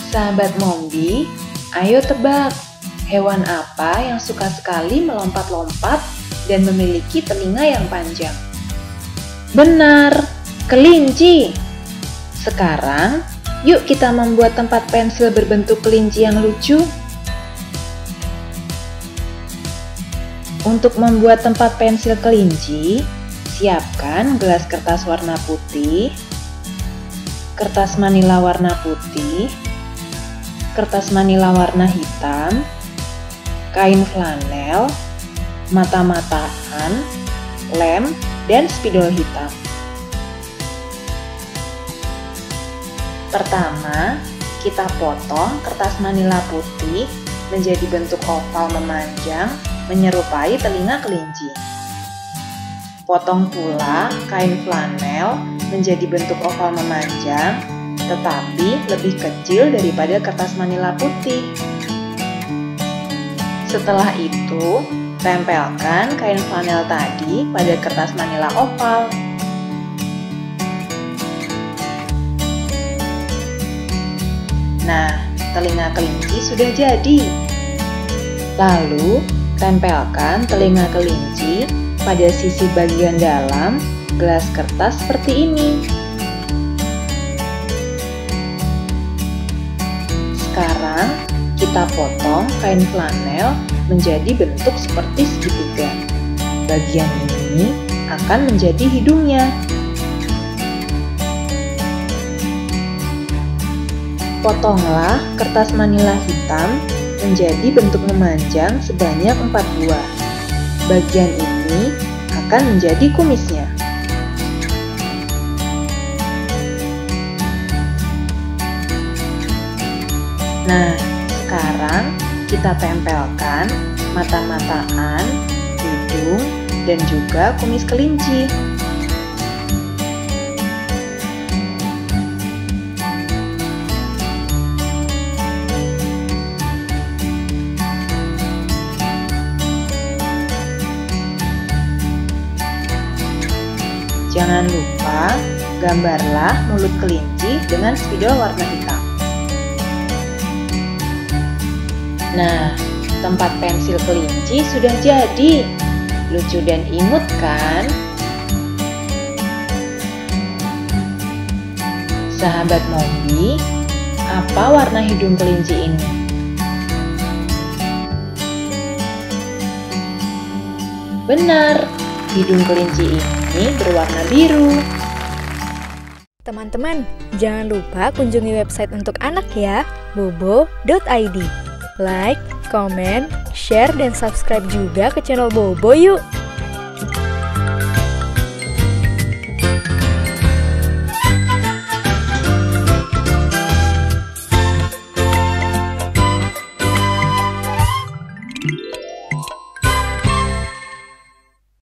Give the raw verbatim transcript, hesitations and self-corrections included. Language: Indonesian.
Sahabat Mombi, ayo tebak, hewan apa yang suka sekali melompat-lompat dan memiliki telinga yang panjang? Benar, kelinci. Sekarang, yuk kita membuat tempat pensil berbentuk kelinci yang lucu. Untuk membuat tempat pensil kelinci, siapkan gelas kertas warna putih, kertas manila warna putih, kertas manila warna hitam, kain flanel, mata-mataan, lem, dan spidol hitam. Pertama, kita potong kertas manila putih menjadi bentuk oval memanjang menyerupai telinga kelinci. Potong pula kain flanel menjadi bentuk oval memanjang, tetapi lebih kecil daripada kertas manila putih. Setelah itu, tempelkan kain flanel tadi pada kertas manila oval. Nah, telinga kelinci sudah jadi. Lalu, tempelkan telinga kelinci pada sisi bagian dalam gelas kertas seperti ini. Sekarang, kita potong kain flanel menjadi bentuk seperti segitiga. Bagian ini akan menjadi hidungnya. Potonglah kertas manila hitam menjadi bentuk memanjang sebanyak empat buah. Bagian ini akan menjadi kumisnya. Nah, sekarang kita tempelkan mata-mataan, hidung, dan juga kumis kelinci. Jangan lupa gambarlah mulut kelinci dengan spidol warna hitam. Nah, tempat pensil kelinci sudah jadi. Lucu dan imut kan? Sahabat Mombi, apa warna hidung kelinci ini? Benar, hidung kelinci ini berwarna biru. Teman-teman, jangan lupa kunjungi website untuk anak ya, bobo dot i d. Like, comment, share, dan subscribe juga ke channel Bobo yuk!